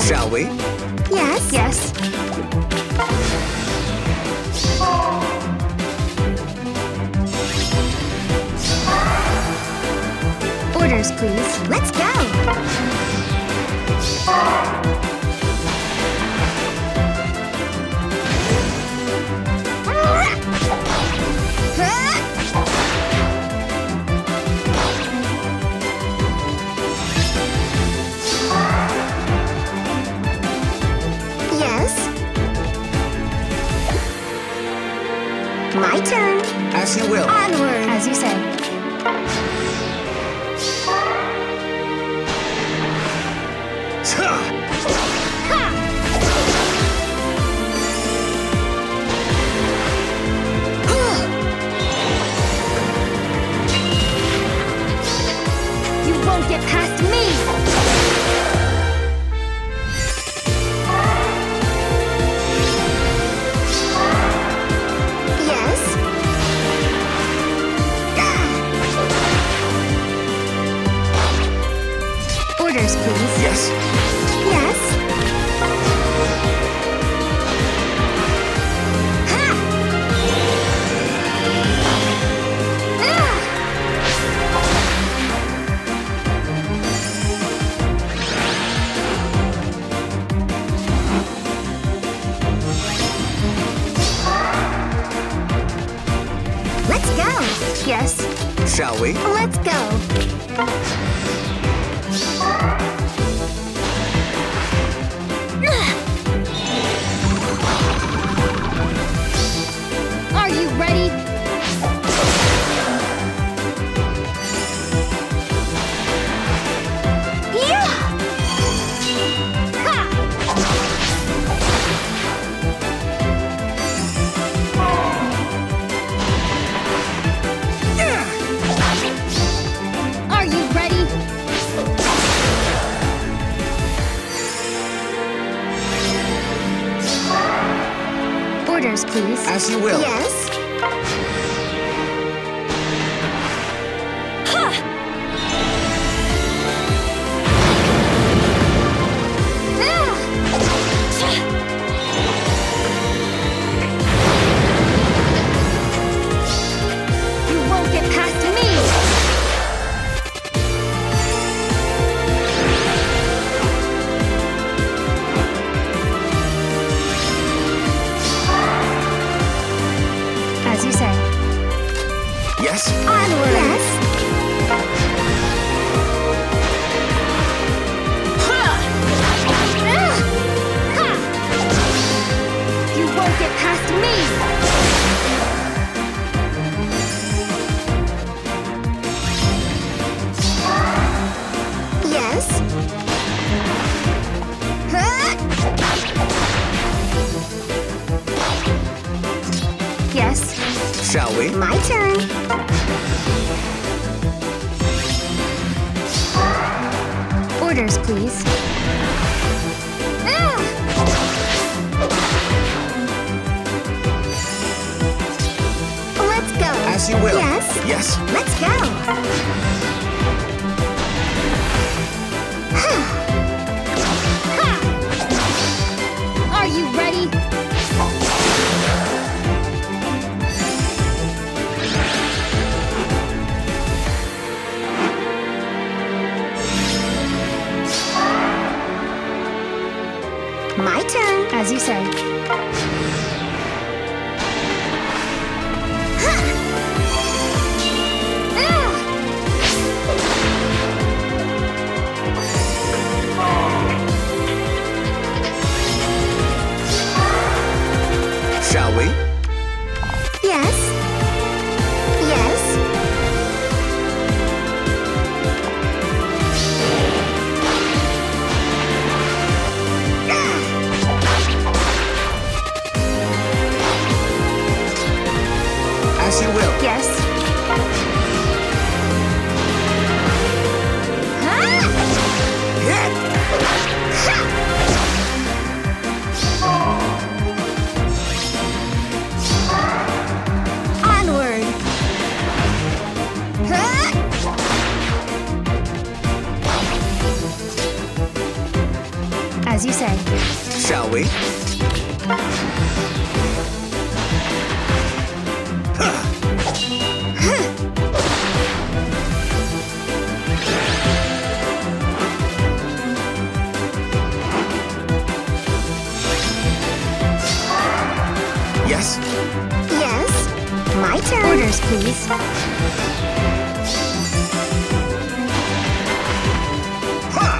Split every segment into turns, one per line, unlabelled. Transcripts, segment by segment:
Shall we?
Yes.
Yes. Orders, please.
Let's go. Yes. My turn.
As you will.
Onward.
As you say.
You won't get past me. Yes.
Orders, please.
Yes.
Yes. Ha! Let's go.
Yes.
Shall we?
Let's go.
Are you ready?
Yeah! Ha!
Are you ready? Orders, please.
As you will.
Yes.
You won't get past me. As you say.
Yes.
Onward. Yes.
You won't get past me.
Yes. Huh?
Yes.
Shall we?
My turn.
Orders, please.
Let's go.
As you will.
Yes.
Yes.
Let's go.
Are you ready?
My turn.
As you say.
Shall we?
Yes. Yes.
As you say.
Shall we? Yes?
Yes. My turn.
Orders, please.
Ha!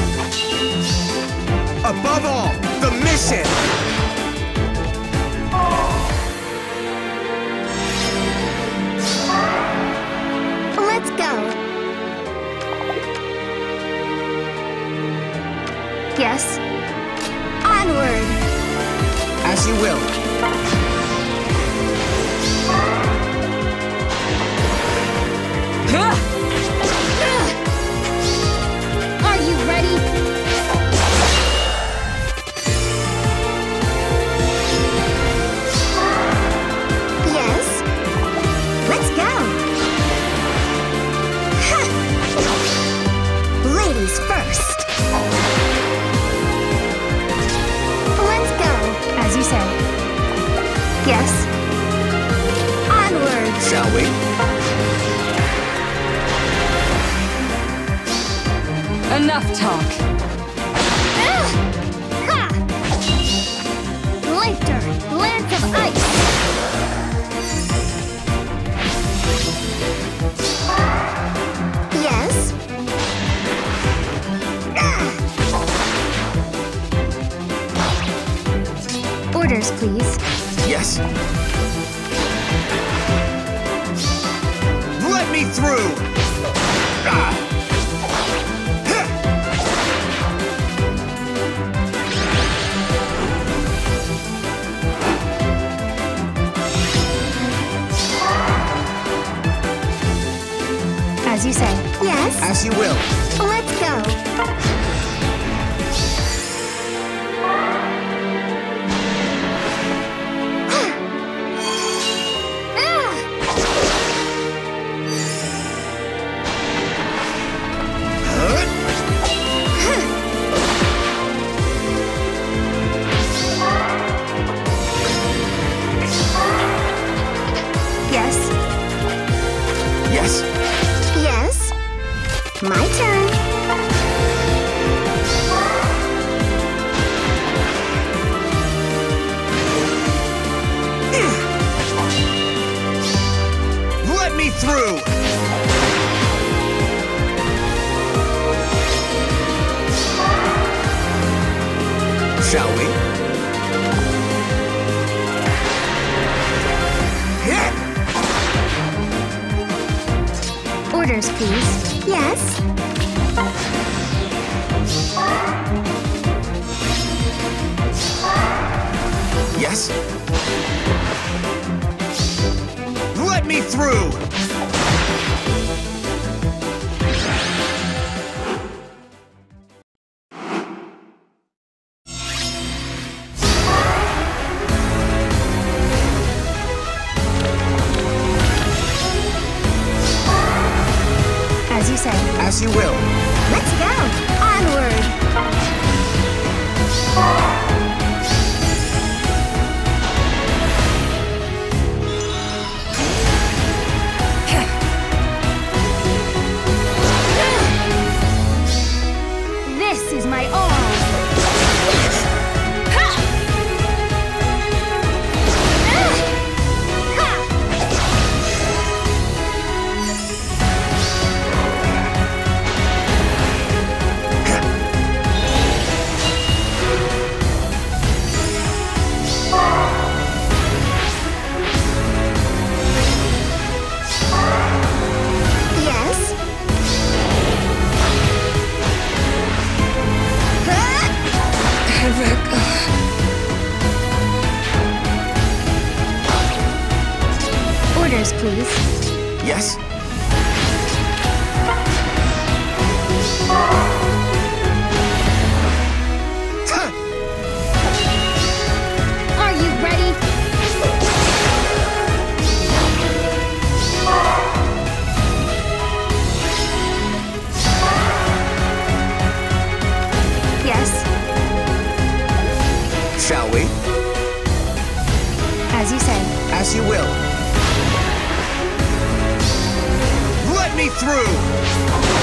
Above all, the mission!
Let's go.
Yes.
Onward.
As you will.
Are you ready?
Yes. Let's go. Ha! Ladies first. Let's go.
As you say. Yes.
Onward.
Shall we?
Enough talk.
Ha!
Lifter, Lance of Ice.
Yes.
Orders, please.
Yes? Let me through! Ah!
As you say.
Yes.
As you will.
Let's go.
Yes.
Yes?
Yes. My turn.
Let me through! Shall we? Hit!
Orders, please.
Yes.
Yes? Let me through!
As you say.
As you will.
Let's go. Onward.
This is my all.
Yes.
Orders, please.
Yes?
Are you ready? Yes.
me through!